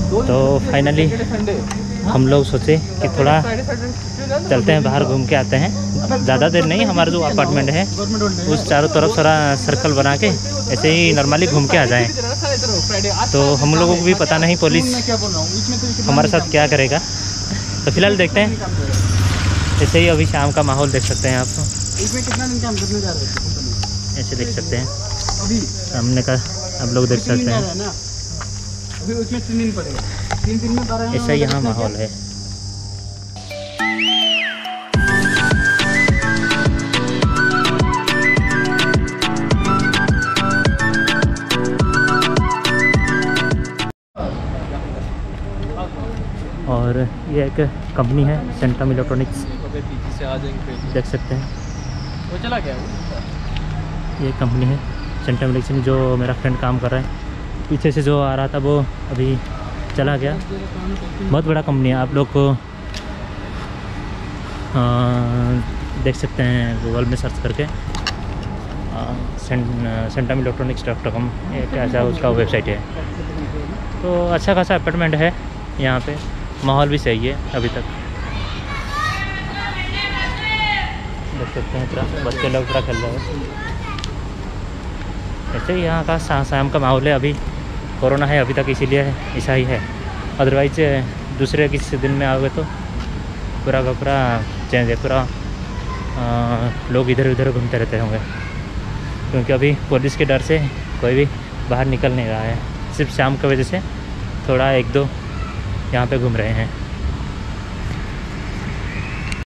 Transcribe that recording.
तो फाइनली हम लोग सोचे कि थोड़ा चलते हैं बाहर, घूम के आते हैं। ज़्यादा देर नहीं, हमारा जो अपार्टमेंट है उस चारों तरफ थोड़ा सर्कल बना के ऐसे ही नॉर्मली घूम के आ जाएं। तो हम लोगों को भी पता नहीं पुलिस हमारे साथ क्या करेगा, तो फिलहाल देखते हैं। ऐसे ही अभी शाम का माहौल देख सकते हैं आप, इसमें कितना दिन काम करने जा रहे हैं? ऐसे देख सकते हैं अभी सामने का, आप लोग देख सकते हैं। अभी उसमें 3 दिन पड़ेगा, 3 दिन में 12 ऐसा यहाँ माहौल है। और ये एक कंपनी है सेंटम इलेक्ट्रॉनिक्स, देख सकते हैं। वो चला गया ये कंपनी है सेंटम इलेक्ट्रॉनिक्स, जो मेरा फ्रेंड काम कर रहा है। पीछे से जो आ रहा था वो अभी चला गया। बहुत बड़ा कंपनी है, आप लोग को देख सकते हैं गूगल में सर्च करके, सेंटम इलेक्ट्रॉनिक्स.com एक ऐसा उसका वेबसाइट है। तो अच्छा खासा अपार्टमेंट है यहाँ पे, माहौल भी सही है अभी तक। देख सकते हैं पूरा बच्चे लोग पूरा खेल रहे हैं। ऐसे ही यहाँ का शाम का माहौल है। अभी कोरोना है अभी तक, इसीलिए ऐसा ही है। अदरवाइज दूसरे किसी दिन में आओगे तो पूरा का पूरा चेंज है। पूरा लोग इधर उधर घूमते रहते होंगे, क्योंकि अभी पुलिस के डर से कोई भी बाहर निकल नहीं रहा है। सिर्फ शाम की वजह से थोड़ा 1-2 यहाँ पे घूम रहे हैं।